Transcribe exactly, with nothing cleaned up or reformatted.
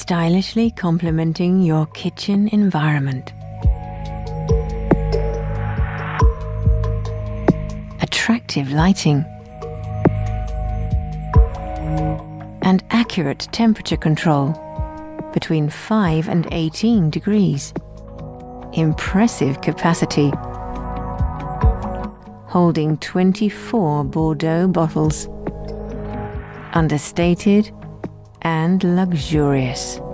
stylishly complementing your kitchen environment. Attractive lighting and accurate temperature control between five and eighteen degrees. Impressive capacity, holding twenty-four Bordeaux bottles. Understated and luxurious.